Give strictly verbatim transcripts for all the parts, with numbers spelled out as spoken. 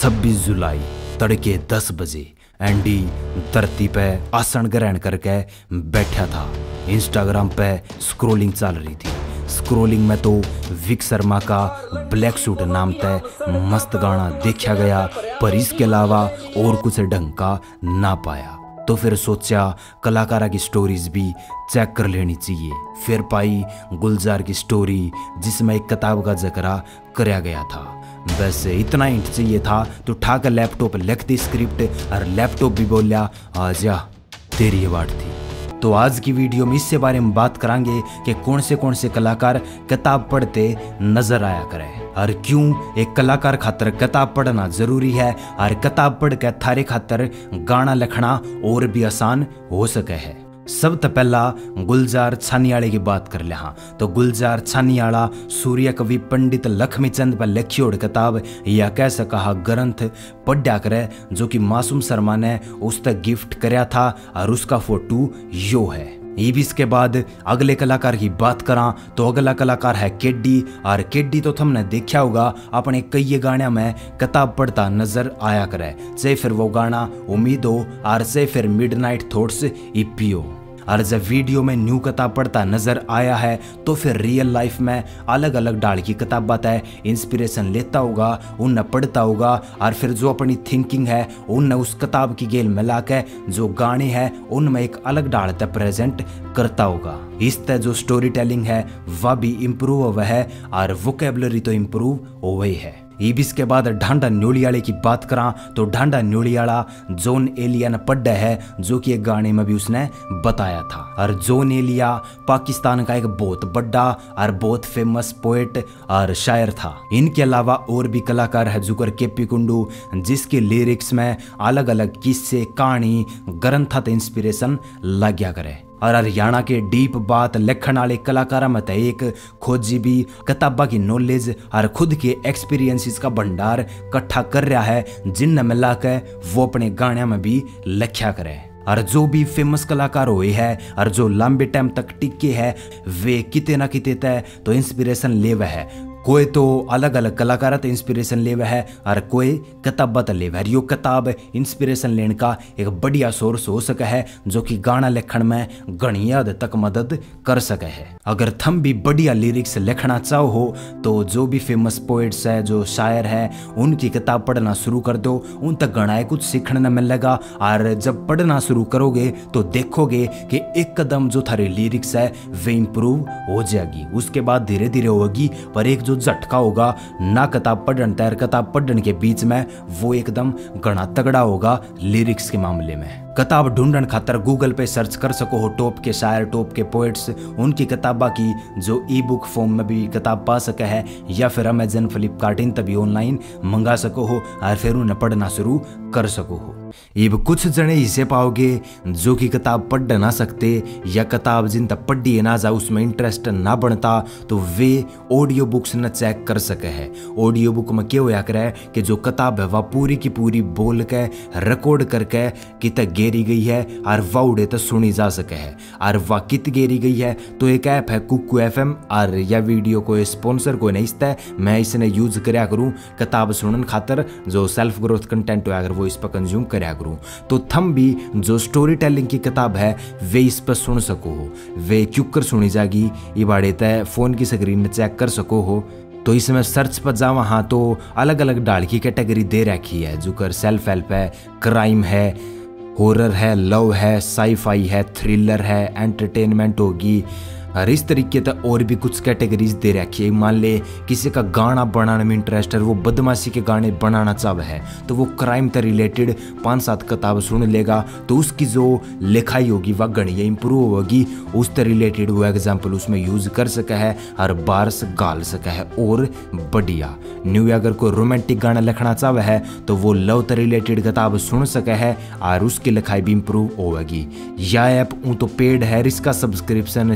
छब्बीस जुलाई तड़के दस बजे एंडी धरती पे आसन ग्रहण करके बैठा था। इंस्टाग्राम पे स्क्रोलिंग चल रही थी। स्क्रोलिंग में तो विक शर्मा का ब्लैक सूट नाम तय मस्त गाना देखा गया, पर इसके अलावा और कुछ ढंग का ना पाया। तो फिर सोचा कलाकारा की स्टोरीज भी चेक कर लेनी चाहिए। फिर पाई गुलजार की स्टोरी जिसमें एक किताब का जिक्र कराया गया था। बस इतना हिंट चाहिए था तो उठाकर लैपटॉप लिख दी स्क्रिप्ट और लैपटॉप भी बोलिया आजा तेरी अवार्ड थी। तो आज की वीडियो में इससे बारे में बात करेंगे कि कौन से कौन से कलाकार किताब पढ़ते नजर आया करें और क्यों एक कलाकार खातर किताब पढ़ना जरूरी है और किताब पढ़ के थारे खातर गाना लिखना और भी आसान हो सके है। सब तो पहला गुलजार छानियाले की बात कर लिया। हाँ तो गुलजार छानियाला सूर्य कवि पंडित लक्ष्मीचंद पर लिखी और किताब या कह सका ग्रंथ पढ़ा करे जो कि मासूम शर्मा ने उस तक गिफ्ट कराया था और उसका फोटो यो है। इबिस के बाद अगले कलाकार की बात करा तो अगला कलाकार है केडी और केडी तो तुमने देखा होगा अपने कई गाने में किताब पढ़ता नजर आया करे, चाहे फिर वो गाना उम्मीद हो और चाहे फिर मिडनाइट थॉट्स ईपी हो। और जब वीडियो में न्यू किताब पढ़ता नजर आया है तो फिर रियल लाइफ में अलग अलग डाल की किताब है इंस्पिरेशन लेता होगा, उन पढ़ता होगा और फिर जो अपनी थिंकिंग है उन उस किताब की गेल मिला के जो गाने हैं उनमें एक अलग डाल तक प्रेजेंट करता होगा। इस तरह जो स्टोरी टेलिंग है वह भी इम्प्रूव हुआ है और वोकेबलरी तो इम्प्रूव हो गई है। इबिस के बाद ढांडा न्योलियाले की बात करा तो ढांडा न्योलियाला जॉन एलिया ने पढ़ा है जो कि एक गाने में भी उसने बताया था। और जॉन एलिया पाकिस्तान का एक बहुत बड़ा और बहुत फेमस पोएट और शायर था। इनके अलावा और भी कलाकार है जुकर केपी कुंडू जिसके लिरिक्स में अलग अलग किस्से कहानी ग्रंथ इंस्पिरेशन लग गया करे। और हरियाणा के डीप बात लिखण वाले कलाकारा में एक खोजी भी किताबा की नॉलेज और खुद के एक्सपीरियंसेस का भंडार इकट्ठा कर रहा है जिनने मिला के वो अपने गाने में भी लिखा करे। और जो भी फेमस कलाकार हुए हैं और जो लंबे टाइम तक टिके हैं वे किते ना किते तय तो इंस्पिरेशन ले वह है। कोई तो अलग अलग कलाकार तो इंस्पिरेशन ले वह है और कोई किताबा तो ले वह है। यो किताब इंस्पिरेशन लेने का एक बढ़िया सोर्स हो सके है जो कि गाना लिखण में घनी हद तक मदद कर सके है। अगर थम भी बढ़िया लिरिक्स लिखना चाहो हो तो जो भी फेमस पोएट्स है जो शायर है उनकी किताब पढ़ना शुरू कर दो, उन तक घना कुछ सीखने न मिलेगा। और जब पढ़ना शुरू करोगे तो देखोगे कि एक कदम जो थारे लिरिक्स है वे इम्प्रूव हो जाएगी। उसके बाद धीरे धीरे होगी पर एक जो झटका होगा ना किताब पढ़ने तैयार किताब पढ़ने के बीच में वो एकदम घना तगड़ा होगा लिरिक्स के मामले में। किताब ढूंढने खातर गूगल पे सर्च कर सको हो टॉप के शायर टॉप के पोएट्स उनकी किताबा की जो ई बुक फॉर्म में भी किताब पा सके है या फिर अमेजन फ्लिपकार्ट इन तभी ऑनलाइन मंगा सको हो और फिर उन्हें पढ़ना शुरू कर सको हो। इब कुछ जने इसे पाओगे जो कि किताब पढ़ ना सकते या किताब जिन तक पढ़ी ना जा उसमें इंटरेस्ट ना बनता तो वे ऑडियो बुक्स न चेक कर सके है। ऑडियो बुक में क्या होया करे कि जो किताब है वह पूरी की पूरी बोल के रिकॉर्ड करके कित गेरी गई है और वह उड़े तो सुनी जा सके है। और वह कित गेरी गई है तो एक ऐप है कुकू एफ एम और यह वीडियो को स्पॉन्सर को नहीं इसता मैं इसने यूज कराया करूँ किताब सुनने खातर जो सेल्फ ग्रोथ कंटेंट हो अगर वो इस पर कंज्यूम कराया करूँ तो थम भी जो स्टोरी टेलिंग की किताब है वे इस पर सुन सको हो। वे क्यों कर सुनी जाएगी ये बाड़े तय फोन की स्क्रीन में चेक कर सको हो। तो इसमें सर्च पर जावा हाँ तो अलग अलग डाल की कैटेगरी दे रखी है जो कर सेल्फ हेल्प है, क्राइम है, हॉरर है, लव है, साईफाई है, थ्रिलर है, एंटरटेनमेंट होगी और इस तरीके से और भी कुछ कैटेगरीज दे रखी है। मान ले किसी का गाना बनाने में इंटरेस्ट है वो बदमाशी के गाने बनाना चाह है तो वो क्राइम से रिलेटेड पाँच सात किताब सुन लेगा तो उसकी जो लिखाई होगी वह घनी इम्प्रूव होगी। उससे रिलेटेड वो एग्जाम्पल उसमें यूज कर सका है और बार्स गाल सका है और बढ़िया न्यू। अगर कोई रोमांटिक गाना लिखना चाह है तो वो लव से रिलेटेड किताब सुन सका है और उसकी लिखाई भी इम्प्रूव होगी। यह ऐप ऊँ तो पेड है, इसका सब्सक्रिप्शन चार सौ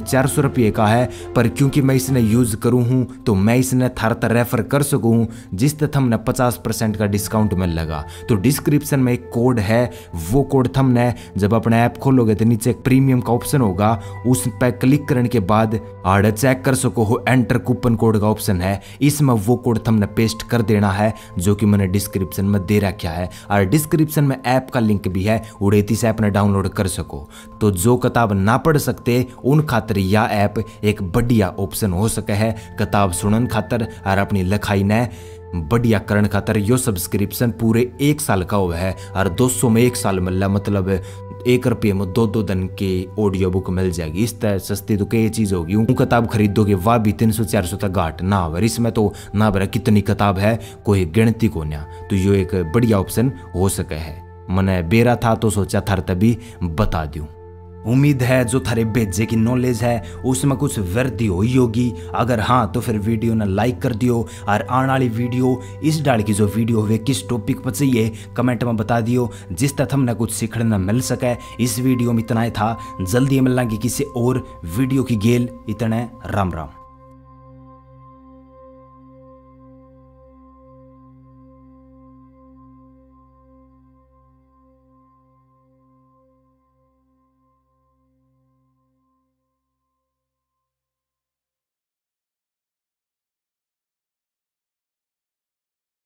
रुपये का है, पर क्योंकि मैं इसने यूज करूँ हूँ तो मैं इसने थार तर रेफर कर सकूँ, जिस तक हमने पचास परसेंट का डिस्काउंट मिल लगा। तो डिस्क्रिप्शन में एक कोड है, वो कोड थमने जब अपने ऐप खोलोगे तो नीचे एक प्रीमियम का ऑप्शन होगा, उस पर क्लिक करने के बाद आड़ चेक कर सको हो एंटर कूपन कोड का ऑप्शन है, इसमें वो कोड थमने पेस्ट कर देना है जो कि मैंने डिस्क्रिप्शन में दे रखा है। और डिस्क्रिप्शन में ऐप का लिंक भी है, उड़ेती से ऐप ने डाउनलोड कर सको। तो जो किताब ना पढ़ सकते उन खातर यह ऐप एक बढ़िया ऑप्शन हो सके है, किताब सुनन खातर और अपनी लिखाई ने बढ़िया करण खातर। यो सब्सक्रिप्शन पूरे एक साल का हुआ है और दो सौ में एक साल मिल रहा, मतलब एक रुपये में दो दो दिन की ऑडियो बुक मिल जाएगी। इस तरह सस्ती तो कई चीज होगी। वो किताब खरीदोगे वह भी तीन सौ चार सौ तक घाट ना हो, इसमें तो ना भरा कितनी किताब है कोई गिनती को ना। तो यो एक बढ़िया ऑप्शन हो सके है। मैंने बेरा था तो सोचा थार तभी बता दूं। उम्मीद है जो थारे भेजे की नॉलेज है उसमें कुछ वृद्धि हुई होगी। अगर हाँ तो फिर वीडियो ने लाइक कर दियो और आने वाली वीडियो इस डाल की जो वीडियो हुए किस टॉपिक पर चाहिए कमेंट में बता दियो, जिस तक हमने कुछ सीखने न मिल सके। इस वीडियो में इतना ही था, जल्दी मिलना कि किसी और वीडियो की गेल। इतने राम राम।